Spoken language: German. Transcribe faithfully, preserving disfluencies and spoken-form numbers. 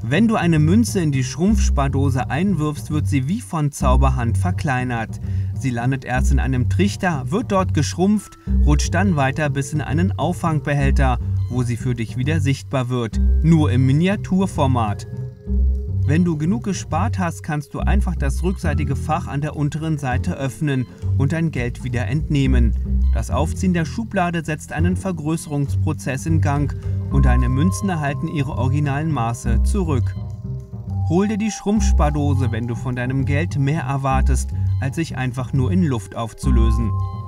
Wenn du eine Münze in die Schrumpfspardose einwirfst, wird sie wie von Zauberhand verkleinert. Sie landet erst in einem Trichter, wird dort geschrumpft, rutscht dann weiter bis in einen Auffangbehälter, wo sie für dich wieder sichtbar wird, nur im Miniaturformat. Wenn du genug gespart hast, kannst du einfach das rückseitige Fach an der unteren Seite öffnen und dein Geld wieder entnehmen. Das Aufziehen der Schublade setzt einen Vergrößerungsprozess in Gang und deine Münzen erhalten ihre originalen Maße zurück. Hol dir die Schrumpfspardose, wenn du von deinem Geld mehr erwartest, als sich einfach nur in Luft aufzulösen.